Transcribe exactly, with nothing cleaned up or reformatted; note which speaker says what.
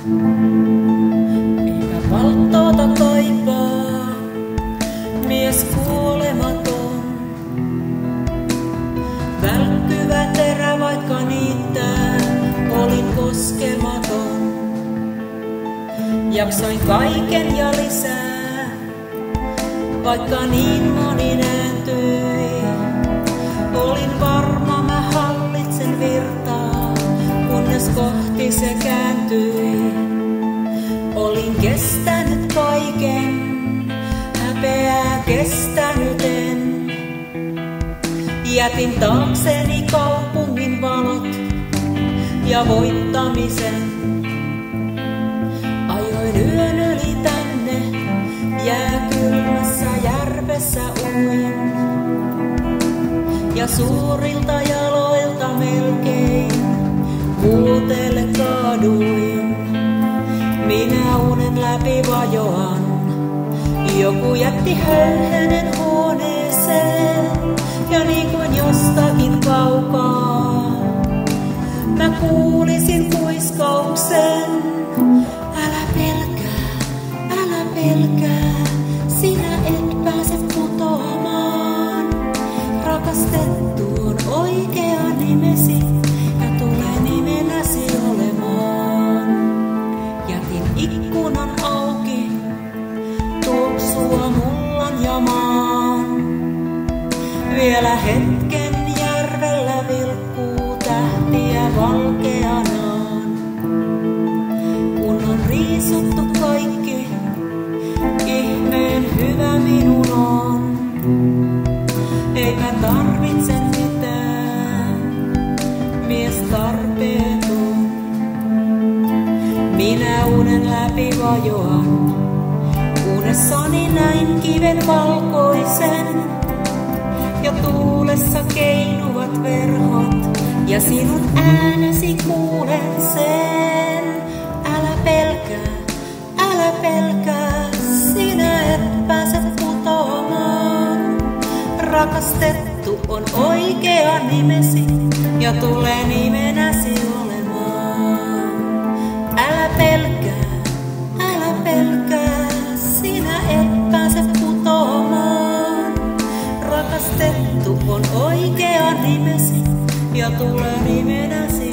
Speaker 1: Eikä valttoota kaipaa mies kuolematon. Välkkyvä terä vaikka niittää, olin koskematon. Jaksoin kaiken ja lisää, vaikka niin moni nääntyi. Olin varma mä hallitsen virtaa, kunnes kohti se kääntyi. Olin kestänyt kaiken, häpeää kestänyt en. Jätin taakseni kaupungin valot ja voittamisen. Ajoin yön yli tänne, jääkylmässä järvessä uin. Ja suurilta jaloilta melkein kuuteelle kaaduin. Minä unen läpi vajoan, joku jätti höyhenen huoneeseen. Ja niin kuin jostakin kaukaa mä kuulisin kuiskauksen. Älä pelkää, älä pelkää, sinä et pääse putoamaan. Rakastettu on oikea nimesi ja tulee nimenäsi olemaan. Jätin ikkunan auki, tuoksua mullan ja maan. Vielä hetken järvellä vilkkuu tähtiä valkeanaan. Kun on riisuttu kaikki, ihmeen hyvä minun on. Ei mä tarvitse mitään, mies tarpeeton. Minä unen läpi vajoan, unessani näin kiven valkoisen. Ja tuulessa keinuvat verhot, ja sinun äänesi kuulen sen. Älä pelkää, älä pelkää, sinä et pääse putoamaan. Rakastettu on oikea nimesi, ja tulee nimenäsi olemaan. Älä pelkää, älä pelkää, sinä et pääse putoamaan. Rakastettu on oikea nimesi, ja tulee nimenäsi